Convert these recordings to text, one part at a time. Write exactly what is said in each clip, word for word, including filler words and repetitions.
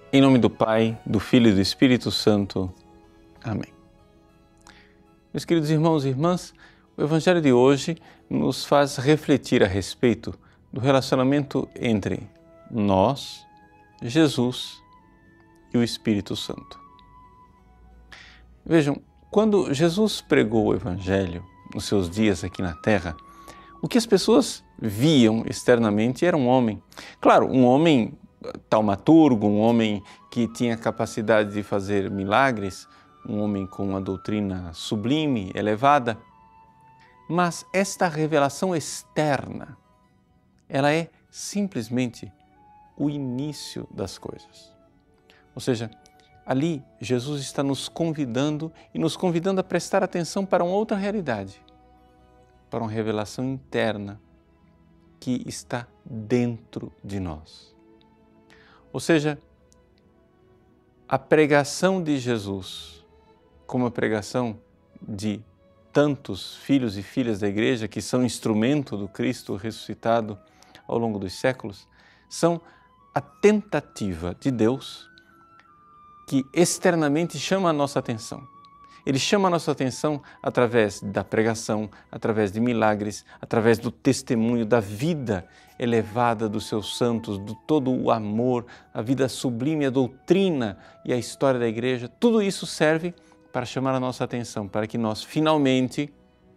Em nome do Pai, do Filho e do Espírito Santo. Amém. Meus queridos irmãos e irmãs, o Evangelho de hoje nos faz refletir a respeito do relacionamento entre nós, Jesus e o Espírito Santo. Vejam, quando Jesus pregou o Evangelho nos seus dias aqui na Terra, o que as pessoas viam externamente era um homem. Claro, um homem taumaturgo, um homem que tinha capacidade de fazer milagres, um homem com uma doutrina sublime, elevada. Mas esta revelação externa, ela é simplesmente o início das coisas. Ou seja, ali Jesus está nos convidando e nos convidando a prestar atenção para uma outra realidade, para uma revelação interna que está dentro de nós. Ou seja, a pregação de Jesus, como a pregação de tantos filhos e filhas da Igreja que são instrumento do Cristo ressuscitado ao longo dos séculos, são a tentativa de Deus que externamente chama a nossa atenção. Ele chama a nossa atenção através da pregação, através de milagres, através do testemunho da vida elevada dos seus santos, do todo o amor, a vida sublime, a doutrina e a história da Igreja. Tudo isso serve para chamar a nossa atenção, para que nós finalmente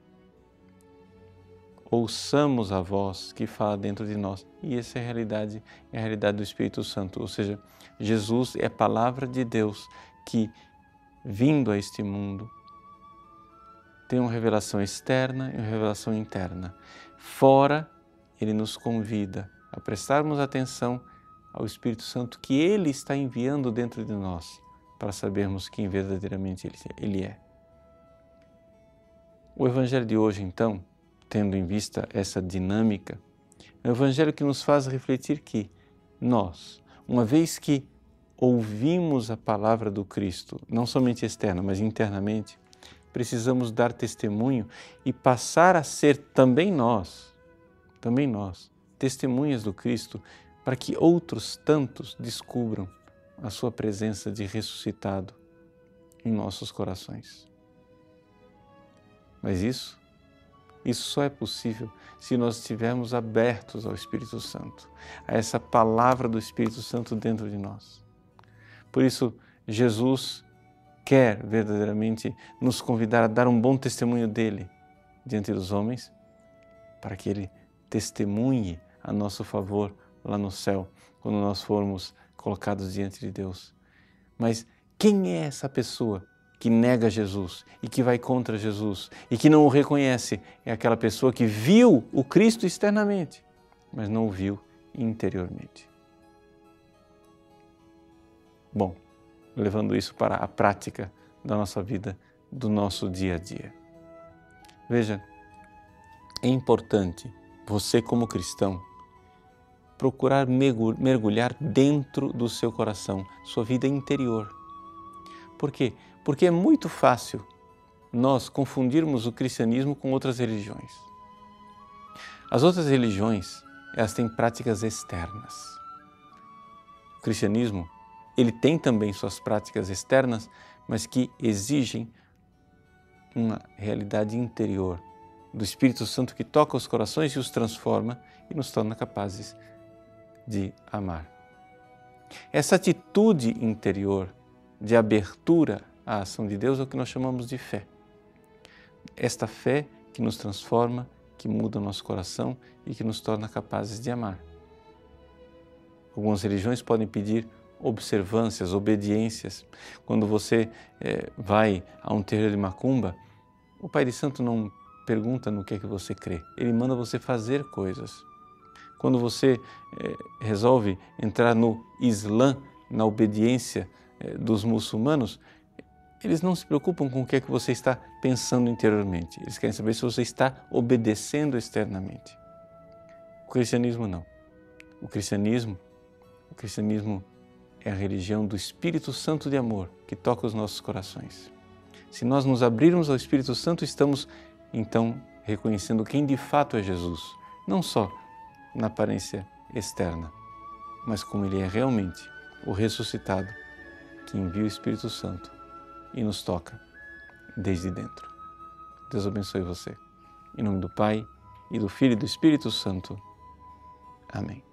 ouçamos a voz que fala dentro de nós. E essa é a realidade, é a realidade do Espírito Santo. Ou seja, Jesus é a palavra de Deus que, vindo a este mundo, tem uma revelação externa e uma revelação interna. Fora, Ele nos convida a prestarmos atenção ao Espírito Santo que Ele está enviando dentro de nós para sabermos quem verdadeiramente Ele é. O Evangelho de hoje, então, tendo em vista essa dinâmica, é um Evangelho que nos faz refletir que nós, uma vez que ouvimos a palavra do Cristo, não somente externa, mas internamente, precisamos dar testemunho e passar a ser também nós, também nós, testemunhas do Cristo, para que outros tantos descubram a sua presença de ressuscitado em nossos corações. Mas isso, isso só é possível se nós estivermos abertos ao Espírito Santo, a essa palavra do Espírito Santo dentro de nós. Por isso, Jesus quer verdadeiramente nos convidar a dar um bom testemunho dele diante dos homens, para que ele testemunhe a nosso favor lá no céu, quando nós formos colocados diante de Deus. Mas quem é essa pessoa que nega Jesus e que vai contra Jesus e que não o reconhece? É aquela pessoa que viu o Cristo externamente, mas não o viu interiormente. Bom, levando isso para a prática da nossa vida, do nosso dia a dia. Veja, é importante você como cristão procurar mergulhar dentro do seu coração, sua vida interior. Por quê? Porque é muito fácil nós confundirmos o cristianismo com outras religiões. As outras religiões, elas têm práticas externas. O cristianismo, ele tem também suas práticas externas, mas que exigem uma realidade interior do Espírito Santo que toca os corações e os transforma e nos torna capazes de amar. Essa atitude interior de abertura à ação de Deus é o que nós chamamos de fé. Esta fé que nos transforma, que muda o nosso coração e que nos torna capazes de amar. Algumas religiões podem pedir observâncias, obediências. Quando você é, vai a um terreiro de macumba, o Pai de Santo não pergunta no que é que você crê, ele manda você fazer coisas. Quando você é, resolve entrar no Islã, na obediência é, dos muçulmanos, eles não se preocupam com o que é que você está pensando interiormente. Eles querem saber se você está obedecendo externamente. O cristianismo não. O cristianismo, o cristianismo é a religião do Espírito Santo de amor que toca os nossos corações. Se nós nos abrirmos ao Espírito Santo, estamos então reconhecendo quem de fato é Jesus, não só na aparência externa, mas como Ele é realmente o ressuscitado, que envia o Espírito Santo e nos toca desde dentro. Deus abençoe você. Em nome do Pai, e do Filho e do Espírito Santo. Amém.